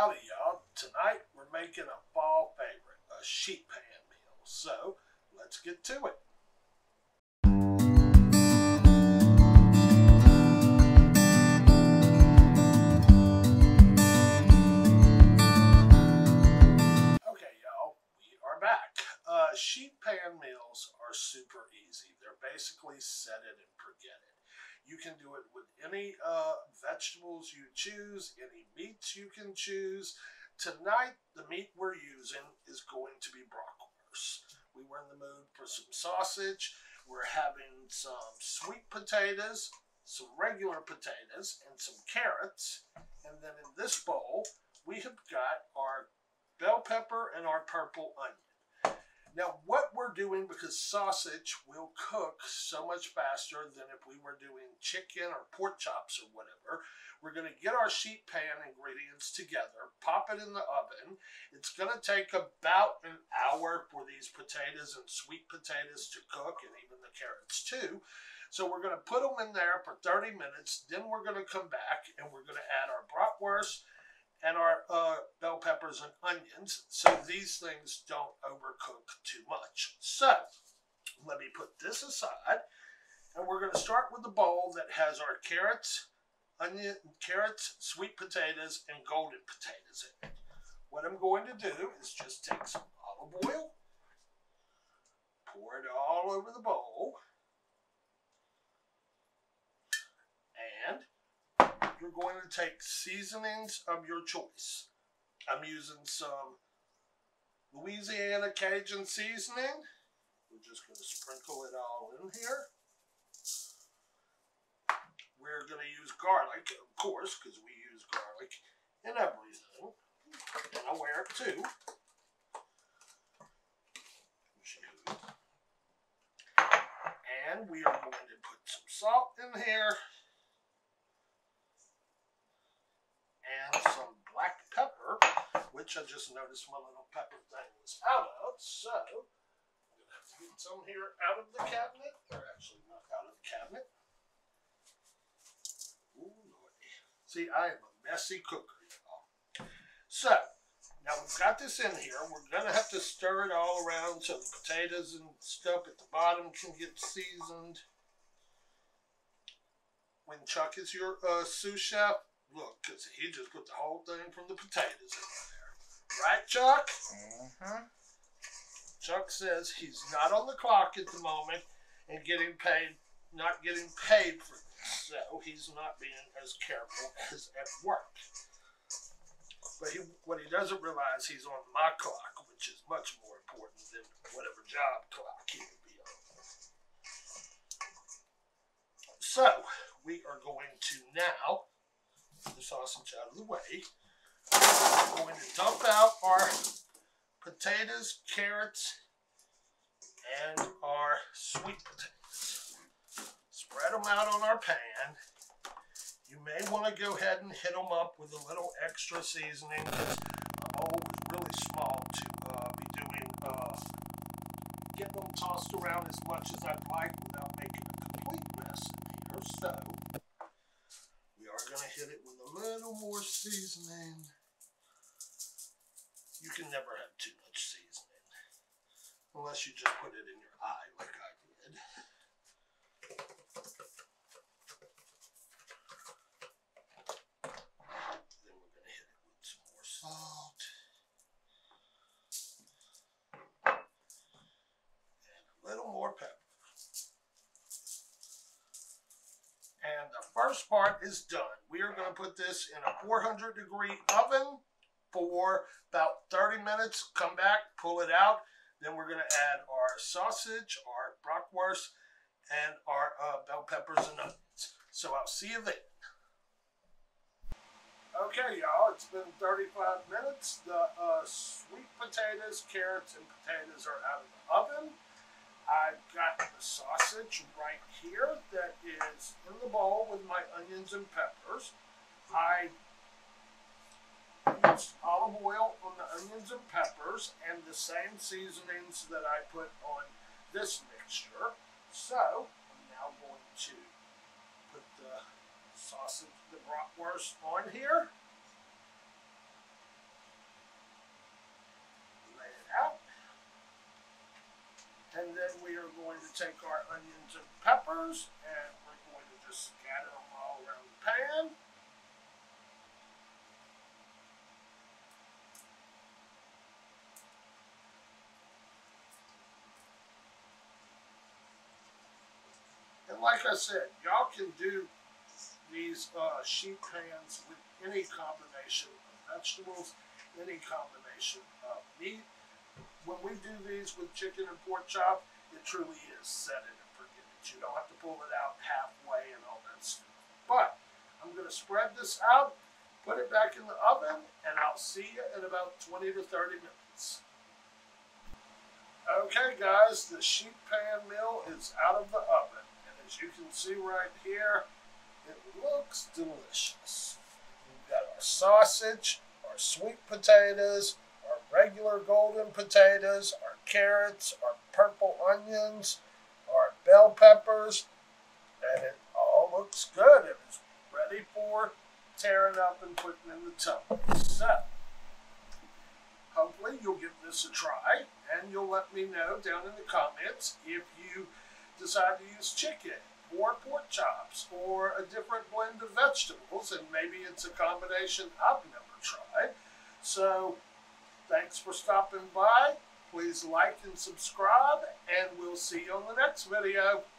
Howdy y'all, tonight we're making a fall favorite, a sheet pan meal, so let's get to it. Okay y'all, we are back. Sheet pan meals are super easy. They're basically set it and forget it. You can do it with any vegetables you choose, any meats you can choose. Tonight, the meat we're using is going to be bratwurst. We were in the mood for some sausage. We're having some sweet potatoes, some regular potatoes, and some carrots. And then in this bowl, we have got our bell pepper and our purple onion. Now, what we're doing, because sausage will cook so much faster than if we were doing chicken or pork chops or whatever, we're going to get our sheet pan ingredients together, pop it in the oven. It's going to take about an hour for these potatoes and sweet potatoes to cook, and even the carrots too. So we're going to put them in there for 30 minutes. Then we're going to come back and we're going to add our bratwurst and our bell peppers and onions, so these things don't overcook too much. So let me put this aside, and we're going to start with the bowl that has our carrots, sweet potatoes, and golden potatoes in it. What I'm going to do is just take some olive oil, pour it all over the bowl, and you're going to take seasonings of your choice. I'm using some Louisiana Cajun seasoning. We're just going to sprinkle it all in here. We're going to use garlic, of course, because we use garlic in everything. And I wear it too. And we are going to put some salt in here. And some black pepper, which I just noticed my little pepper thing was out of, so I'm going to have to get some here out of the cabinet, or actually not out of the cabinet. Ooh, Lordy. See, I am a messy cooker, y'all. So, now we've got this in here. We're going to have to stir it all around so the potatoes and stuff at the bottom can get seasoned. When Chuck is your sous chef, look, because he just put the whole thing from the potatoes in there. Right, Chuck? Mm-hmm. Chuck says he's not on the clock at the moment and not getting paid for this, so he's not being as careful as at work. But what he doesn't realize, he's on my clock, which is much more important than whatever job clock he would be on. So, we are going to now the sausage out of the way. We're going to dump out our potatoes, carrots, and our sweet potatoes. Spread them out on our pan. You may want to go ahead and hit them up with a little extra seasoning, because my bowl is really small to be doing, getting them tossed around as much as I'd like without making a complete mess in here. So we are going to hit it with a little more seasoning. You can never have too much seasoning, unless you just put it in your eye like I did. Then we're going to hit it with some more salt. And a little more pepper. And the first part is done. We are going to put this in a 400-degree oven for about 30 minutes. Come back, pull it out. Then we're going to add our sausage, our bratwurst, and our bell peppers and onions. So I'll see you then. Okay, y'all, it's been 35 minutes. The sweet potatoes, carrots, and potatoes are out of the oven. I've got the sausage right here that is in the bowl with my onions and peppers. I used olive oil on the onions and peppers and the same seasonings that I put on this mixture. So I'm now going to put the sausage, the bratwurst on here. onions and peppers, and we're going to just scatter them all around the pan. And like I said, y'all can do these sheet pans with any combination of vegetables, any combination of meat. When we do these with chicken and pork chop, it truly is set it and forget it. You don't have to pull it out halfway and all that stuff. But I'm going to spread this out, put it back in the oven, and I'll see you in about 20 to 30 minutes. Okay, guys, the sheet pan meal is out of the oven. And as you can see right here, it looks delicious. We've got our sausage, our sweet potatoes, our regular golden potatoes, our carrots, our purple onions, our bell peppers, and it all looks good. It is ready for tearing up and putting in the tub. So, hopefully you'll give this a try, and you'll let me know down in the comments if you decide to use chicken or pork chops or a different blend of vegetables, and maybe it's a combination I've never tried. So thanks for stopping by. Please like and subscribe, and we'll see you on the next video.